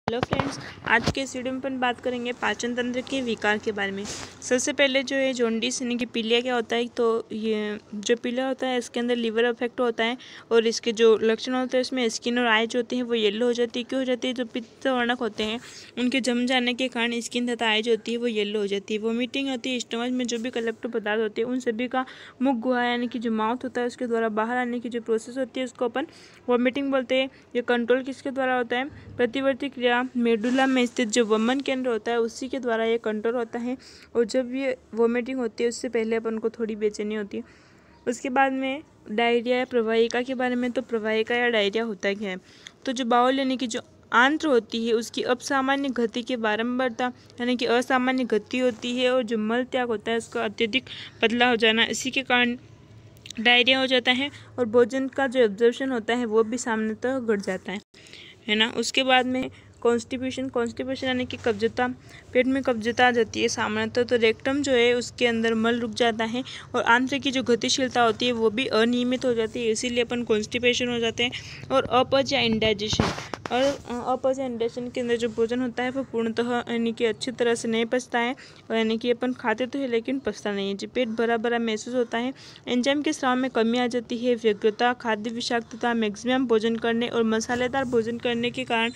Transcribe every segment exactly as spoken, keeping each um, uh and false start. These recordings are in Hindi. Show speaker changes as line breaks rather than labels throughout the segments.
हेलो फ्रेंड्स, आज के इस वीडियो में अपन बात करेंगे पाचन तंत्र के विकार के बारे में। सबसे पहले जो है जॉन्डिस यानी कि पीलिया क्या होता है, तो ये जो पीलिया होता है इसके अंदर लीवर अफेक्ट होता है और इसके जो लक्षण होते हैं उसमें स्किन और आई जो होती है वो येलो हो जाती है। क्यों हो जाती है? जो पित्त वर्णक होते हैं उनके जम जाने के कारण स्किन तथा आई जो होती है वो येलो हो जाती है। वोमिटिंग होती है, स्टमच में जो भी कलेक्टिव पदार्थ होते हैं उन सभी का मुख गुहा यानी कि जो माउथ होता है उसके द्वारा बाहर आने की जो प्रोसेस होती है उसको अपन वोमिटिंग बोलते हैं। ये कंट्रोल किसके द्वारा होता है? प्रतिवर्ती क्रिया मेडुला में स्थित जो वमन केंद्र होता है उसी के द्वारा ये कंट्रोल होता है। और जब ये वोमिटिंग होती है उससे पहले अपन को थोड़ी बेचैनी होती है। उसके बाद में डायरिया या प्रवाहिका के बारे में। तो प्रवाहिका या डायरिया होता क्या है? तो जो बाउल यानी कि जो आंत्र होती है उसकी असामान्य गति की बारंबारता यानी कि असामान्य गति होती है। और जो मल त्याग होता है उसका अत्यधिक पतला हो जाना, इसी के कारण डायरिया हो जाता है। और भोजन का जो एब्जॉर्प्शन होता है वो भी सामान्यतः घट जाता है है ना। उसके बाद में कॉन्स्टिपेशन कॉन्स्टिपेशन यानी कि कब्जता, पेट में कब्जता आ जाती है सामान्यतः। तो रेक्टम जो है उसके अंदर मल रुक जाता है और आंत्र की जो गतिशीलता होती है वो भी अनियमित हो जाती है, इसीलिए अपन कॉन्स्टिपेशन हो जाते हैं। और अपच या इंडाइजेशन, और अपच या इंडाइजेशन के अंदर जो भोजन होता है वो पूर्णतः यानी कि अच्छी तरह से नहीं पचता है, और यानी कि अपन खाते तो है लेकिन पचता नहीं है। जो पेट भरा भरा महसूस होता है, एंजाइम के स्राव में कमी आ जाती है, व्यग्रता, खाद्य विषाक्तता, मैक्सिमम भोजन करने और मसालेदार भोजन करने के कारण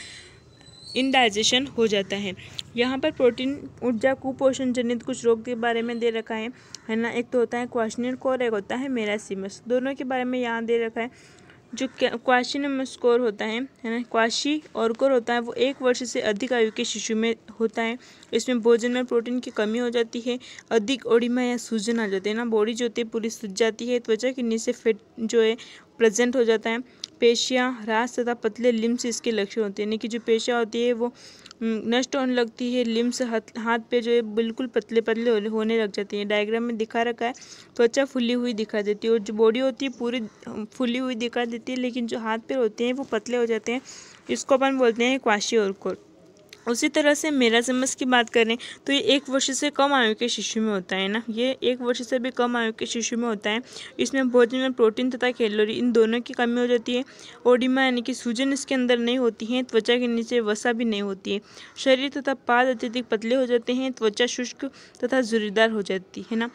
इंडाइजेशन हो जाता है। यहाँ पर प्रोटीन ऊर्जा कुपोषण जनित कुछ रोग के बारे में दे रखा है है ना। एक तो होता है क्वाशिनिक और एक होता है मेरासीमस, दोनों के बारे में यहाँ दे रखा है। जो क्वाशिनिमस कोर होता है है ना, क्वाशी और कोर होता है वो एक वर्ष से अधिक आयु के शिशु में होता है। इसमें भोजन में प्रोटीन की कमी हो जाती है, अधिक ओडिमा या सूजन आ जाते हैं ना, बॉडी जो होती है पूरी सूज जाती है, त्वचा के नीचे फेट जो है प्रेजेंट हो जाता है, पेशियाँ ह्रास तथा पतले लिम्स इसके लक्षण होते हैं। यानी कि जो पेशियाँ होती है वो नष्ट होने लगती है, लिम्स हाथ हाथ पे जो है बिल्कुल पतले पतले होने लग जाती हैं। डायग्राम में दिखा रखा है, त्वचा फुली हुई दिखा देती है और जो बॉडी होती है पूरी फुली हुई दिखा देती है, लेकिन जो हाथ पैर होते हैं वो पतले हो जाते हैं। इसको अपन बोलते हैं क्वाशी और कोर। उसी तरह से मेरासीमस की बात करें तो ये एक वर्ष से कम आयु के शिशु में होता है ना, ये एक वर्ष से भी कम आयु के शिशु में होता है। इसमें भोजन में प्रोटीन तथा कैलोरी इन दोनों की कमी हो जाती है। ओडिमा यानी कि सूजन इसके अंदर नहीं होती है, त्वचा के नीचे वसा भी नहीं होती है, शरीर तथा पाद अत्यधिक पतले हो जाते हैं, त्वचा शुष्क तथा झुर्रीदार हो जाती है ना।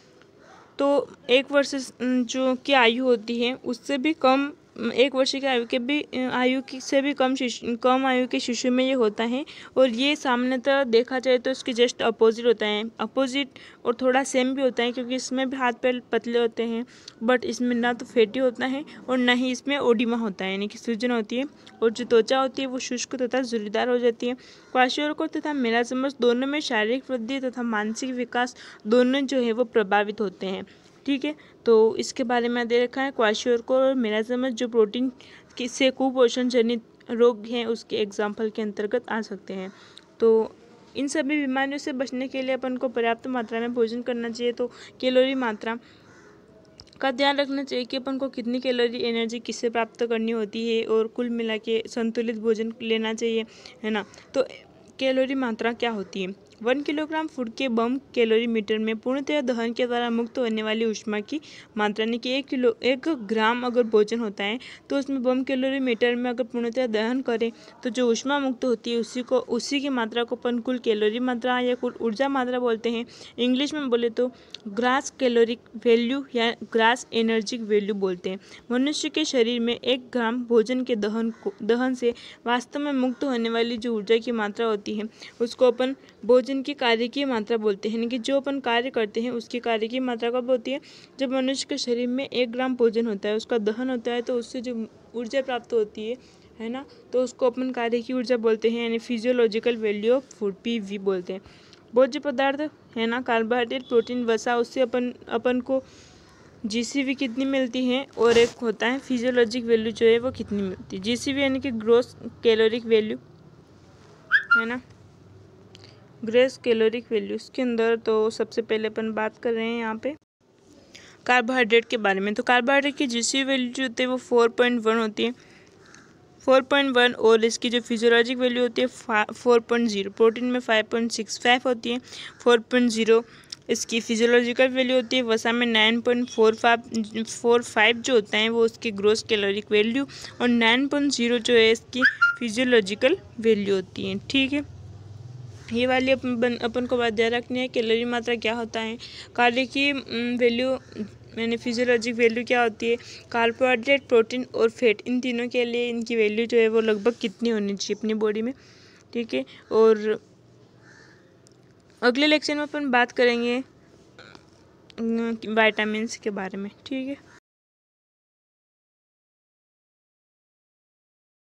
तो एक वर्ष जो की आयु होती है उससे भी कम, एक वर्ष की आयु के भी आयु की से भी कम शिशु कम आयु के शिशु में ये होता है। और ये सामान्यतः देखा जाए तो इसके जस्ट अपोजिट होता है, अपोजिट और थोड़ा सेम भी होता है, क्योंकि इसमें भी हाथ पैर पतले होते हैं बट इसमें ना तो फैटी होता है और ना ही इसमें ओडिमा होता है यानी कि सूजन होती है। और जो त्वचा होती है वो शुष्क तथा झुर्रीदार हो जाती है। क्वाशियोरकोर तथा मेरासीमस दोनों में शारीरिक वृद्धि तथा मानसिक विकास दोनों जो है वो प्रभावित होते हैं। ठीक है, तो इसके बारे में दे रखा है। क्वाशियोरकोर और मेरासीमस जो प्रोटीन की से कुपोषण जनित रोग हैं उसके एग्जाम्पल के अंतर्गत आ सकते हैं। तो इन सभी बीमारियों से बचने के लिए अपन को पर्याप्त मात्रा में भोजन करना चाहिए। तो कैलोरी मात्रा का ध्यान रखना चाहिए कि अपन को कितनी कैलोरी एनर्जी किससे प्राप्त करनी होती है, और कुल मिला के संतुलित भोजन लेना चाहिए है ना। तो कैलोरी मात्रा क्या होती है? वन किलोग्राम फूड के बम कैलोरी मीटर में पूर्णतः दहन के द्वारा मुक्त होने वाली ऊष्मा की मात्रा, यानी कि एक किलो एक ग्राम अगर भोजन होता है तो उसमें बम कैलोरी मीटर में अगर पूर्णतः दहन करें तो जो ऊष्मा मुक्त होती है उसी को उसी की मात्रा को अपन कुल कैलोरी मात्रा या कुल ऊर्जा मात्रा बोलते हैं। इंग्लिश में बोले तो ग्रास कैलोरिक वैल्यू या ग्रास एनर्जिक वैल्यू बोलते हैं। मनुष्य के शरीर में एक ग्राम भोजन के दहन को दहन से वास्तव में मुक्त होने वाली जो ऊर्जा की मात्रा होती है उसको अपन भोजन की कार्य की मात्रा बोलते हैं। यानी कि जो अपन कार्य करते हैं उसकी कार्य की मात्रा कब होती है? जब मनुष्य के शरीर में एक ग्राम भोजन होता है, उसका दहन होता है, तो उससे जो ऊर्जा प्राप्त होती है है ना, तो उसको अपन कार्य की ऊर्जा बोलते हैं, यानी physiological value of food, PV बोलते हैं। भोज्य पदार्थ है ना, कार्बोहाइड्रेट, प्रोटीन, वसा, उससे अपन अपन को जीसीवी कितनी मिलती है, और एक होता है फिजियोलॉजिक वैल्यू जो है वो कितनी मिलती है। जीसीवी यानी कि ग्रोस कैलोरिक वैल्यू है ना, ग्रेस कैलोरिक वैल्यूज के अंदर। तो सबसे पहले अपन बात कर रहे हैं यहाँ पे कार्बोहाइड्रेट के बारे में। तो कार्बोहाइड्रेट की जीसीवी वैल्यू जो होती है वो फोर पॉइंट वन होती है, फोर पॉइंट वन, और इसकी जो फिजियोलॉजिक वैल्यू होती है फोर पॉइंट जीरो। प्रोटीन में फाइव पॉइंट सिक्स फाइव होती है, फोर पॉइंट जीरो इसकी फिजियोलॉजिकल वैल्यू होती है वसा में nine point four five four five जो होता है वो उसकी ग्रोस कैलोरिक वैल्यू, और नाइन पॉइंट ज़ीरो जो है इसकी फिजियोलॉजिकल वैल्यू होती है। ठीक है, ये वाली अपन अपन को बात ध्यान रखनी है। कैलोरी मात्रा क्या होता है, कार्य की वैल्यू मैंने फिजियोलॉजिक वैल्यू क्या होती है, कार्बोहाइड्रेट, प्रोटीन और फैट, इन तीनों के लिए इनकी वैल्यू जो है वो लगभग कितनी होनी चाहिए अपनी बॉडी में। ठीक है, और अगले लेक्चर में अपन बात करेंगे विटामिन्स के बारे में। ठीक है।